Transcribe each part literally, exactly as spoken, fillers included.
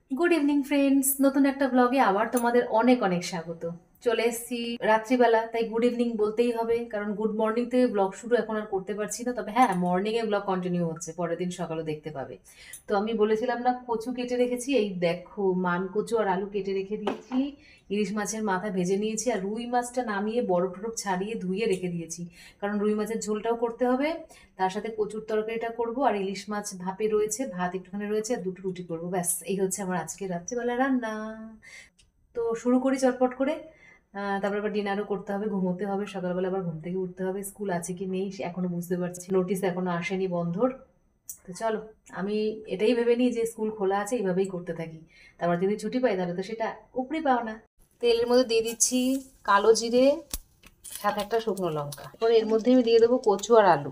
Good evening friends, নতুন একটা ব্লগে আবার তোমাদের অনেক অনেক স্বাগত। চলে এসেছি রাত্রিবেলা, তাই গুড ইভিনিং বলতেই হবে, কারণ গুড মর্নিং থেকে ব্লগ শুরু এখন আর করতে পারছি না। তবে হ্যাঁ, মর্নিং এ ব্লগ কন্টিনিউ হচ্ছে, পরের দিন সকালে দেখতে পাবে। তো আমি বলেছিলাম না, কচু কেটে রেখেছি, এই দেখো মান কচু আর আলু কেটে রেখে দিয়েছি। ইলিশ মাছের মাথা ভেজে নিয়েছি, আর রুই মাছটা নামিয়ে বরফ টরফ ছাড়িয়ে ধুয়ে রেখে দিয়েছি, কারণ রুই মাছের ঝোলটাও করতে হবে। তার সাথে কচুর তরকারিটা করব, আর ইলিশ মাছ ভাপে রয়েছে, ভাত একটুখানি রয়েছে, আর দুটো রুটি করবো, ব্যাস এই হচ্ছে আমার আজকে রাত্রিবেলা রান্না। তো শুরু করি চটপট করে। আহ, তারপর আবার ডিনারও করতে হবে, ঘুমোতে হবে, সকালবেলা আবার ঘুম থেকে উঠতে হবে, স্কুল আছে কি নেই সে এখনো বুঝতে পারছি, নোটিস এখনো আসেনি বন্ধর। তো চলো, আমি এটাই ভেবে নিই যে স্কুল খোলা আছে, এইভাবেই করতে থাকি। তারপর যদি ছুটি পাই তাহলে তো সেটা উপরি পাও না। তেলের মধ্যে দিয়ে দিচ্ছি কালো জিরে, সাথে একটা শুকনো লঙ্কা, তারপর এর মধ্যে আমি দিয়ে দেবো কচু আর আলু।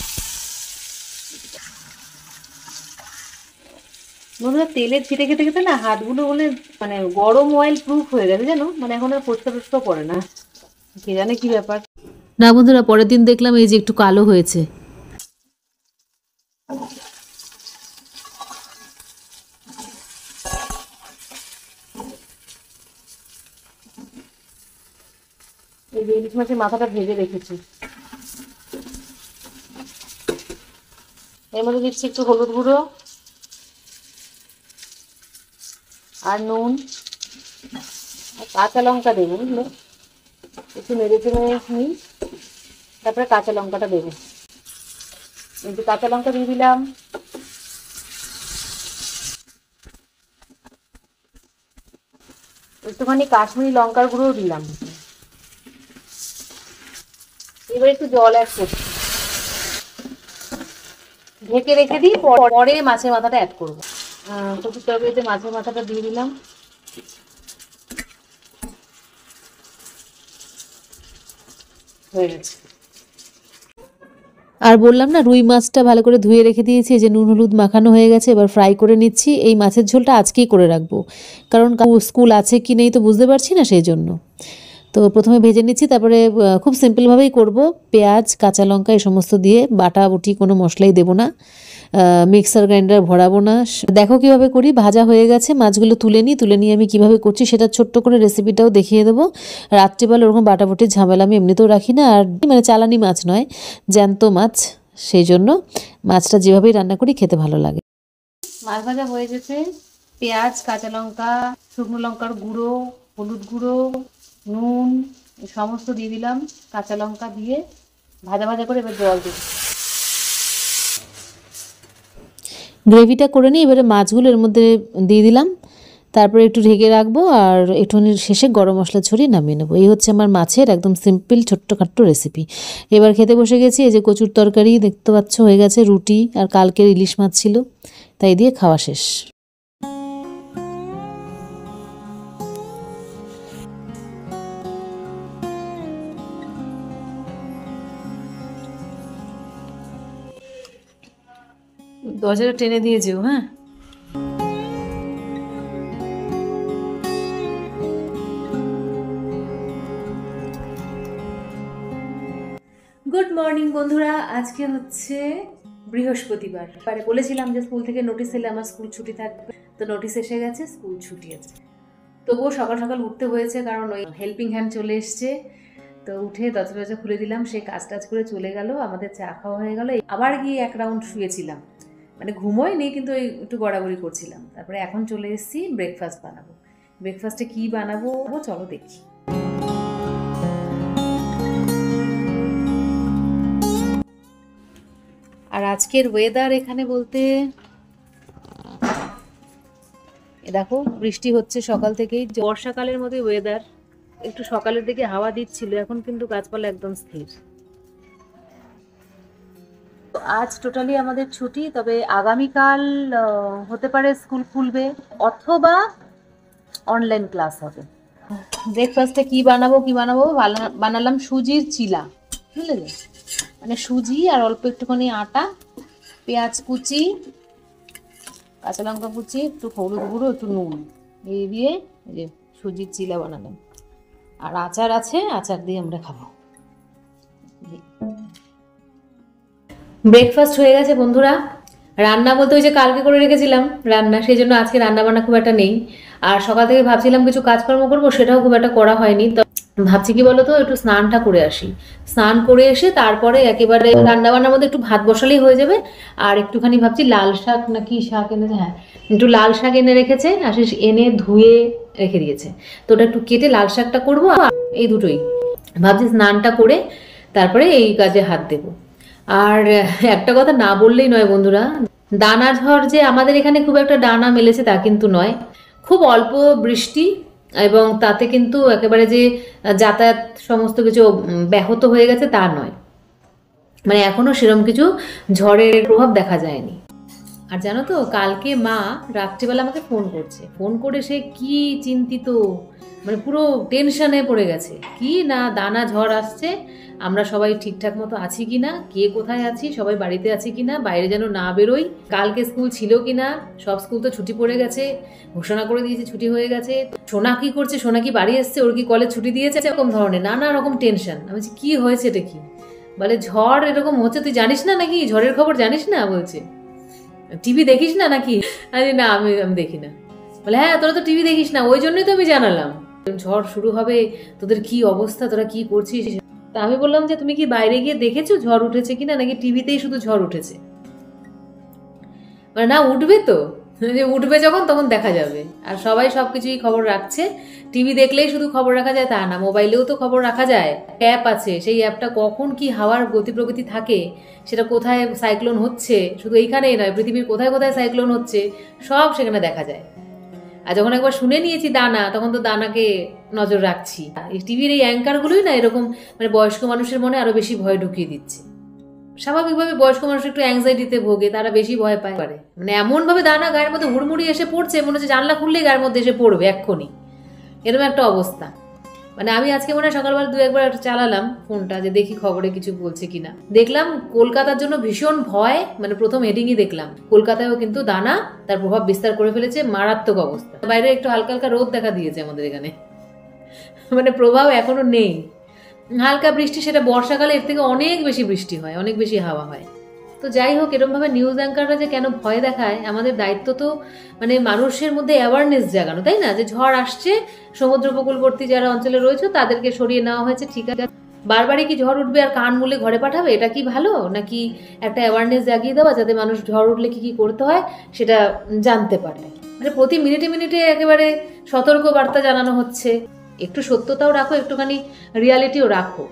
বন্ধুরা, তেলের ছিটে খেতে খেতে না হাতগুলো বলে মানে গরম অয়েল প্রুফ হয়ে গেছে, জানো, মানে এখন আর ফোসকা টোসকা পড়ে না, কে জানে কি ব্যাপার। না বন্ধুরা, পরের দিন দেখলাম এই যে একটু কালো হয়েছে। এই যে ইলিশ মাছের মাথাটা ভেজে রেখেছি, এর মধ্যে দিচ্ছি একটু হলুদ গুঁড়ো আর নুন, আর কাঁচা লঙ্কা দেবো, বুঝলে, একটু নেড়ে চেড়ে নিই, তারপরে কাঁচা লঙ্কাটা দেবো। এই যে কাঁচা লঙ্কা দিয়ে দিলাম, একটুখানি কাশ্মীরি লঙ্কার গুঁড়োও দিলাম। এবার একটু জল অ্যাড করছি, ঢেকে রেখে দিই, পরে মাছের মাথাটা অ্যাড করবো। কচুর তরকারিতে মাছের মাথাটা দিয়ে দিলাম, হয়ে গেছে। আর বললাম না, রুই মাছটা ভালো করে ধুয়ে রেখে দিয়েছি, যে নুন হলুদ মাখানো হয়ে গেছে, এবার ফ্রাই করে নিচ্ছি। এই মাছের ঝোলটা আজকেই করে রাখবো, কারণ স্কুল আছে কি নেই তো বুঝতে পারছি না, সেই জন্য। তো প্রথমে ভেজে নিচ্ছি, তারপরে খুব সিম্পলভাবেই করব, পেঁয়াজ কাঁচা লঙ্কা এই সমস্ত দিয়ে, বাটা বুটি কোনো মশলাই দেবো না, মিক্সার গ্রাইন্ডার ভরাবো না। দেখো কিভাবে করি। ভাজা হয়ে গেছে, মাছগুলো তুলে নিই, তুলে নিয়ে আমি কিভাবে করছি সেটা ছোট্ট করে রেসিপিটাও দেখিয়ে দেবো। রাত্রিবেলা ওরকম বাটাবুটির ঝামেলা আমি এমনিতেও রাখি না, আর মানে চালানি মাছ নয়, জ্যান্ত মাছ, সেই জন্য মাছটা যেভাবেই রান্না করি খেতে ভালো লাগে। মাছ ভাজা হয়ে গেছে, পেঁয়াজ কাঁচা লঙ্কা শুকনো লঙ্কার গুঁড়ো, হলুদ গুঁড়ো, নুন সমস্ত দিয়ে দিলাম, কাঁচা লঙ্কা দিয়ে ভাজা ভাজা করে এবার জল দিই। গ্রেভিটা করে নিই, এবারে মাছগুলো এর মধ্যে দিয়ে দিলাম, তারপরে একটু ঢেকে রাখবো, আর একটুখানি শেষে গরম মশলা ছড়িয়ে নামিয়ে নেবো। এই হচ্ছে আমার মাছের একদম সিম্পল ছোট্টখাট্ট রেসিপি। এবার খেতে বসে গেছি। এই যে কচুর তরকারি দেখতে পাচ্ছ হয়ে গেছে, রুটি আর কালকের ইলিশ মাছ ছিল, তাই দিয়ে খাওয়া শেষ। দরজাটা টেনে দিয়ে যেও, হ্যাঁ। গুড মর্নিং বন্ধুরা, আজকে হচ্ছে বৃহস্পতিবার। পরে বলেছিলাম যে স্কুল থেকে নোটিশ এলে আমার স্কুল ছুটি থাকবে, তো নোটিশ এসে গেছে, স্কুল ছুটি আছে। তবুও সকাল সকাল উঠতে হয়েছে, কারণ ওই হেল্পিং হ্যান্ড চলে এসছে। তো উঠে দরজা টরজা খুলে দিলাম, সে কাজ টাজ করে চলে গেল, আমাদের চা খাওয়া হয়ে গেল। আবার গিয়ে এক রাউন্ড শুয়েছিলাম, মানে ঘুমোয়নি কিন্তু ওই একটু গড়াগড়ি করছিলাম। তারপরে এখন চলে এসেছি ব্রেকফাস্ট বানাবো। ব্রেকফাস্টে কি বানাবো চলো দেখি। আর আজকের ওয়েদার এখানে বলতে, দেখো বৃষ্টি হচ্ছে সকাল থেকেই, বর্ষাকালের মধ্যে ওয়েদার। একটু সকালের দিকে হাওয়া দিচ্ছিল, এখন কিন্তু গাছপালা একদম স্থির। আজ টোটালি আমাদের ছুটি, তবে আগামীকাল হতে পারে স্কুল খুলবে, অথবা অনলাইন ক্লাস হবে। ব্রেকফাস্টে কি বানাবো কি বানাবো বানালাম সুজির চিলা, বুঝলে, মানে সুজি আর অল্প একটুখানি আটা, পেঁয়াজ কুচি, কাঁচা লঙ্কা কুচি, একটু হলুদ গুঁড়ো, একটু নুন, এই দিয়ে এই যে সুজির চিলা বানালাম। আর আচার আছে, আচার দিয়ে আমরা খাবো। ব্রেকফাস্ট হয়ে গেছে বন্ধুরা, রান্না বলতে ওই যে কালকে করে রেখেছিলাম রান্না, সেই জন্য আজকে রান্না বান্না খুব একটা নেই। আর সকাল থেকে ভাবছিলাম কিছু কাজকর্ম করবো, সেটাও খুব একটা করা হয়নি। তো ভাবছি কি বলতো, একটু স্নানটা করে আসি, স্নান করে এসে তারপরে একেবারে রান্না বান্নার মধ্যে একটু ভাত বসালেই হয়ে যাবে। আর একটুখানি ভাবছি লাল শাক না কি শাক এনেছে, হ্যাঁ একটু লাল শাক এনে রেখেছে, আশিস এনে ধুয়ে রেখে দিয়েছে, তো ওটা একটু কেটে লাল শাকটা করবো। এই দুটোই ভাবছি, স্নানটা করে তারপরে এই কাজে হাত দেব। আর একটা কথা না বললেই নয় বন্ধুরা, দানা ঝড় যে আমাদের এখানে খুব একটা ডানা মেলেছে তা কিন্তু নয়, খুব অল্প বৃষ্টি, এবং তাতে কিন্তু একেবারে যে যাতায়াত সমস্ত কিছু ব্যাহত হয়ে গেছে তা নয়, মানে এখনো সেরকম কিছু ঝড়ের প্রভাব দেখা যায়নি। আর জানো তো, কালকে মা রাত্রিবেলা আমাকে ফোন করছে, ফোন করে সে কি চিন্তিত, মানে পুরো টেনশনে পড়ে গেছে। কি না দানা ঝড় আসছে, আমরা সবাই ঠিকঠাক মতো আছি কিনা, কে কোথায় আছি, সবাই বাড়িতে আছি কিনা, বাইরে যেন না বেরোই, কালকে স্কুল ছিল কিনা, সব স্কুল তো ছুটি পড়ে গেছে, ঘোষণা করে দিয়েছে ছুটি হয়ে গেছে, সোনা কি করছে, সোনা কি বাড়ি এসছে, ওর কি কলেজ ছুটি দিয়েছে, এরকম ধরনের নানা রকম টেনশন। আমি বলছি কি হয়েছে, এটা কি? বলে ঝড় এরকম হচ্ছে, তুই জানিস না নাকি, ঝড়ের খবর জানিস না? বলছে টিভি দেখিস না নাকি? আরে না, আমি আমি দেখি না। বলে হ্যাঁ, তোরা তো টিভি দেখিস না, ওই জন্যই তো আমি জানালাম ঝড় শুরু হবে, তোদের কি অবস্থা, তোরা কি করছিস। তা আমি বললাম যে তুমি কি বাইরে গিয়ে দেখেছো ঝড় উঠেছে কিনা, নাকি টিভিতেই শুধু ঝড় উঠেছে? মানে না, উঠবে তো, যে উঠবে যখন তখন দেখা যাবে। আর সবাই সবকিছুই খবর রাখছে, টিভি দেখলেই শুধু খবর রাখা যায় তা না, মোবাইলেও তো খবর রাখা যায়, অ্যাপ আছে, সেই অ্যাপটা কখন কি হাওয়ার গতি প্রকৃতি থাকে, সেটা কোথায় সাইক্লোন হচ্ছে, শুধু এইখানেই নয়, পৃথিবীর কোথায় কোথায় সাইক্লোন হচ্ছে সব সেখানে দেখা যায়। আর যখন একবার শুনে নিয়েছি দানা, তখন তো দানাকে নজর রাখছি। এই টিভির এই অ্যাঙ্কারগুলোই না এরকম, মানে বয়স্ক মানুষের মনে আরো বেশি ভয় ঢুকিয়ে দিচ্ছে। স্বাভাবিকভাবে বয়স্ক মানুষ একটু অ্যাংজাইটিতে ভোগে, তারা বেশি ভয় পায়, মানে এমন ভাবে দানা গায়ের মধ্যে হুড়মুড়ি এসে পড়ছে, মনে হচ্ছে জানলা খুললেই গায়ের মধ্যে এসে পড়বে এক্ষুনি, এরকম একটা অবস্থা। মানে আমি আজকে মনে হয় সকালবেলা দু একবার চালালাম ফোনটা, যে দেখি খবরে কিছু বলছে কিনা। দেখলাম কলকাতার জন্য ভীষণ ভয়, মানে প্রথম হেডিংই দেখলাম কলকাতায়ও কিন্তু দানা তার প্রভাব বিস্তার করে ফেলেছে, মারাত্মক অবস্থা। বাইরে একটু হালকা হালকা রোদ দেখা দিয়েছে আমাদের এখানে, মানে প্রভাব এখনো নেই, হালকা বৃষ্টি, সেটা বর্ষাকালে এর থেকে অনেক বেশি বৃষ্টি হয়, অনেক বেশি হাওয়া হয়। তো যাই হোক, এরকমভাবে নিউজ অ্যাঙ্কাররা যে কেন ভয় দেখায়, আমাদের দায়িত্ব তো মানে মানুষের মধ্যে অ্যাওয়ারনেস জাগানো, তাই না? যে ঝড় আসছে, সমুদ্র উপকূলবর্তী যারা অঞ্চলে রয়েছে তাদেরকে সরিয়ে নেওয়া হয়েছে, ঠিক আছে, বারবারই কি ঝড় উঠবে আর কান মুলে ঘরে পাঠাবে, এটা কি ভালো? নাকি একটা অ্যাওয়ারনেস জাগিয়ে দেওয়া, যাতে মানুষ ঝড় উঠলে কি কি করতে হয় সেটা জানতে পারে। মানে প্রতি মিনিটে মিনিটে একেবারে সতর্ক বার্তা জানানো হচ্ছে। একটু সত্যতাও রাখো, একটুখানি রিয়ালিটিও রাখো।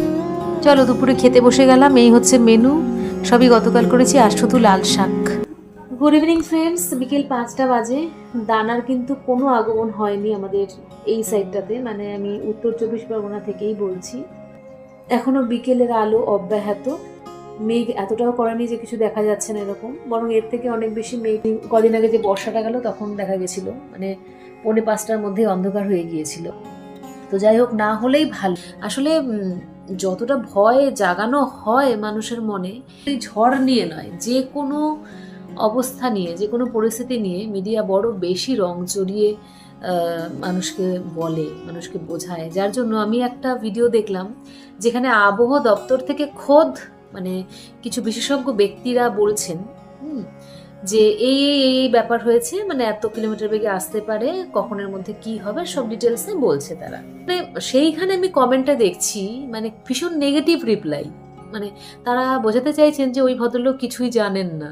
চলো দুপুরে খেতে বসে গেলাম, এই হচ্ছে মেনু, সবই গতকাল করেছি, আর শুধু লাল শাক। গুড ইভিনিং ফ্রেন্ডস, বিকেল পাঁচটা বাজে। দানার কিন্তু কোনো আগমন হয়নি আমাদের এই সাইডটাতে, মানে আমি উত্তর চব্বিশ পরগনা থেকেই বলছি। এখনো বিকেলের আলো অব্যাহত, মেঘ এতটাও করেনি যে কিছু দেখা যাচ্ছে না এরকম, বরং এর থেকে অনেক বেশি মেঘ। কদিন আগে যে বর্ষাটা গেল তখন দেখা গেছিল, মানে পৌনে পাঁচটার মধ্যে অন্ধকার হয়ে গিয়েছিল। তো যাই হোক, না হলেই ভালো। আসলে যতটা ভয় জাগানো হয় মানুষের মনে, এই ঝড় নিয়ে নয়, যে কোনো অবস্থা নিয়ে, যে কোনো পরিস্থিতি নিয়ে মিডিয়া বড় বেশি রং চড়িয়ে মানুষকে বলে, মানুষকে বোঝায়। যার জন্য আমি একটা ভিডিও দেখলাম যেখানে আবহাওয়া দপ্তর থেকে খোদ মানে কিছু বিশেষজ্ঞ ব্যক্তিরা বলছেন হুম যে এই এই ব্যাপার হয়েছে, মানে এত কিলোমিটার বেগে আসতে পারে, কখনের মধ্যে কি হবে, সব ডিটেলসে বলছে তারা। মানে সেইখানে আমি কমেন্টটা দেখছি, মানে ভীষণ নেগেটিভ রিপ্লাই, মানে তারা বোঝাতে চাইছেন যে ওই ভদ্রলোক কিছুই জানেন না।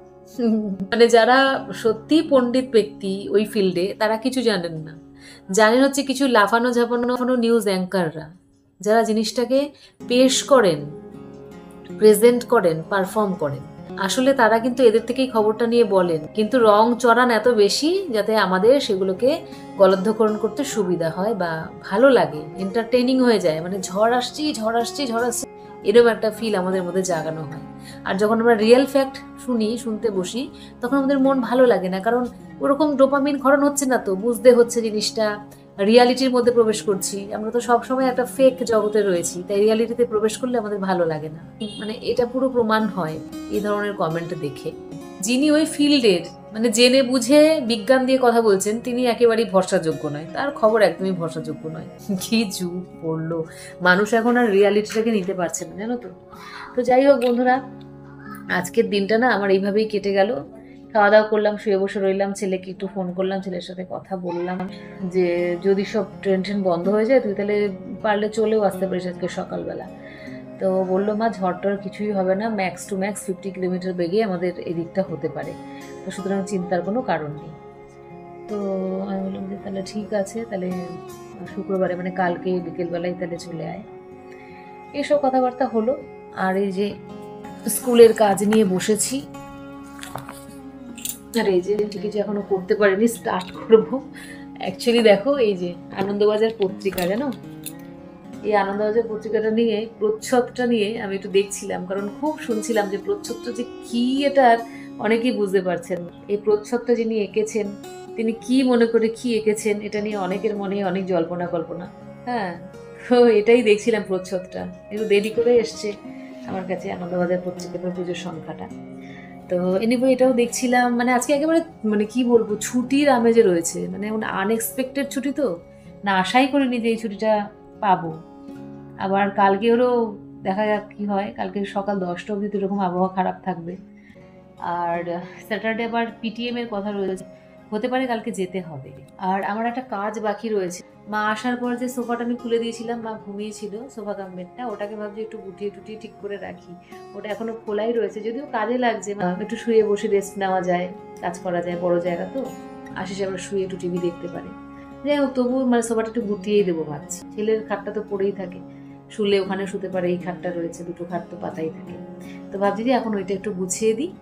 মানে যারা সত্যি পণ্ডিত ব্যক্তি ওই ফিল্ডে, তারা কিছু জানেন না, জানেন হচ্ছে কিছু লাফানো ঝাপানো নিউজ অ্যাঙ্কাররা, যারা জিনিসটাকে পেশ করেন, প্রেজেন্ট করেন, পারফর্ম করেন। আসলে তারা কিন্তু এদের থেকেই খবরটা নিয়ে বলেন, কিন্তু রং চড়ান এত বেশি যাতে আমাদের সেগুলোকে গলদ্ধকরণ করতে সুবিধা হয় বা ভালো লাগে, এন্টারটেইনিং হয়ে যায়। মানে ঝড় আসছি ঝড় আসছি ঝড় আসছে, এরকম একটা ফিল আমাদের মধ্যে জাগানো হয়। আর যখন আমরা রিয়েল ফ্যাক্ট শুনি, শুনতে বসি, তখন আমাদের মন ভালো লাগে না, কারণ ওরকম ডোপামিন ক্ষরণ হচ্ছে না, তো বুঝতে হচ্ছে জিনিসটা, রিয়ালিটির মধ্যে প্রবেশ করছি। আমরা তো সবসময় একটা ফেক জগতে রয়েছি, তাই রিয়ালিটিতে প্রবেশ করলে আমাদের ভালো লাগে না। মানে এটা পুরো প্রমাণ হয় এই ধরনের কমেন্ট দেখে। যিনি ওই ফিল্ডের, মানে জেনে বুঝে বিজ্ঞান দিয়ে কথা বলছেন, তিনি একেবারেই ভরসাযোগ্য নয়, তার খবর একদমই ভরসাযোগ্য নয়। কি যুগ পড়লো, মানুষ এখন আর রিয়ালিটিটাকে নিতে পারছে না, জানো তো। তো যাই হোক বন্ধুরা, আজকের দিনটা না আমার এইভাবেই কেটে গেল। খাওয়া দাওয়া করলাম, শুয়ে বসে রইলাম, ছেলেকে একটু ফোন করলাম, ছেলের সাথে কথা বললাম যে যদি সব ট্রেন ট্রেন বন্ধ হয়ে যায় তুই তাহলে পারলে চলেও আসতে পারিস আজকে সকালবেলা। তো বললো মা ঝড় টর কিছুই হবে না, max to max fifty kilometre বেগে আমাদের এদিকটা হতে পারে, তো সুতরাং চিন্তার কোনো কারণ নেই। তো আমি বললাম যে তাহলে ঠিক আছে, তাহলে শুক্রবারে মানে কালকে বিকেলবেলায় তাহলে চলে আয়। এসব কথাবার্তা হলো। আর এই যে স্কুলের কাজ নিয়ে বসেছি, আর এই যে কিছু এখনো করতে পারিনি, স্টার্ট করবো। অ্যাকচুয়ালি দেখো এই যে আনন্দবাজার পত্রিকা, জানো এই আনন্দবাজার পত্রিকাটা নিয়ে প্রচ্ছদটা নিয়ে আমি একটু দেখছিলাম, কারণ খুব শুনছিলাম যে প্রচ্ছদটা যে কি এটা অনেকেই বুঝতে পারছেন। এই প্রচ্ছদটা যিনি এঁকেছেন তিনি কি মনে করে কি এঁকেছেন এটা নিয়ে অনেকের মনে অনেক জল্পনা কল্পনা। হ্যাঁ, তো এটাই দেখছিলাম প্রচ্ছদটা, একটু দেরি করে এসছে আমার কাছে আনন্দবাজার পত্রিকার পুজোর সংখ্যাটা। তো এনিওয়ে এটাও দেখছিলাম, মানে আজকে একেবারে মানে কি বলবো ছুটির আমেজে রয়েছে, মানে আনএক্সপেক্টেড ছুটি, তো না আশাই করিনি যে এই ছুটিটা পাবো। আবার কালকে ওরও দেখা যাক কি হয়, কালকে সকাল দশটা অবধি তো এরকম আবহাওয়া খারাপ থাকবে। আর স্যাটারডে আবার পিটিএম এর কথা রয়েছে, হতে পারে কালকে যেতে হবে। আর আমার একটা কাজ বাকি রয়েছে, মা আসার পর যে সোফাটা আমি খুলে দিয়েছিলাম, মা ঘুমিয়েছিল সোফা কাম্বেরটা, ওটাকে ভাবছি একটু গুটিয়ে টুটিয়ে ঠিক করে রাখি। ওটা এখনো খোলাই রয়েছে, যদিও কাজে লাগছে, একটু শুয়ে বসে রেস্ট নেওয়া যায়, কাজ করা যায়, বড় জায়গা তো আশিস আবার শুয়ে একটু টিভি দেখতে পারে। যাই হোক তবু মানে সোফাটা একটু গুটিয়েই দেবো ভাবছি। ছেলের খাটটা তো পড়েই থাকে, শুলে ওখানে শুতে পারে, এই খাটটা রয়েছে, দুটো খাট তো পাতাই থাকে, তো ভাবছি যে এখন ওইটা একটু গুছিয়ে দিই।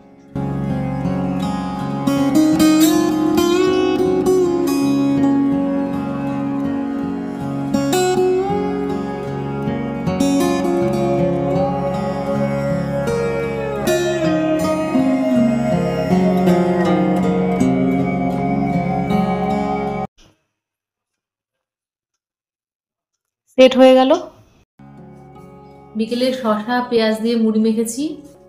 সেট হয়ে গেল। বিকেলে শসা পেঁয়াজ দিয়ে মুড়ি মেখেছি।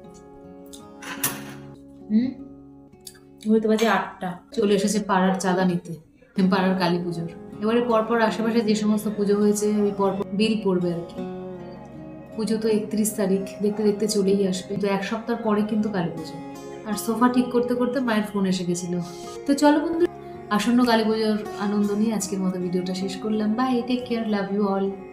হুম ঘুরতে বাজে আটটা, চলে এসেছে পাড়ার চাঁদা নিতে, পাড়ার কালী পুজোর। এবারে পরপর আশেপাশে যে সমস্ত পুজো হয়েছে ওই পরপর বিল পড়বে আর কি। পুজো তো একত্রিশ তারিখ, দেখতে দেখতে চলেই আসবে, তো এক সপ্তাহ পরে কিন্তু কালী পুজো। আর সোফা ঠিক করতে করতে মায়ের ফোন এসে গেছিল। তো চলো বন্ধু, আসন্ন কালী পুজোর আনন্দ নিয়ে আজকের মতো ভিডিওটা শেষ করলাম। Bye, take care, love you all.